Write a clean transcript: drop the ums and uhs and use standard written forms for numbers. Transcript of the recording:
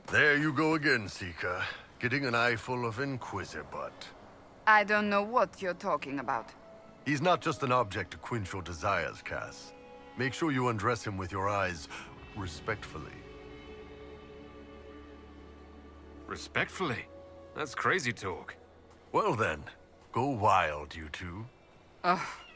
There you go again, Seeker. Getting an eyeful of Inquizzy butt. I don't know what you're talking about. He's not just an object to quench your desires, Cass. Make sure you undress him with your eyes respectfully. Respectfully? That's crazy talk. Well then, go wild, you two. Ugh.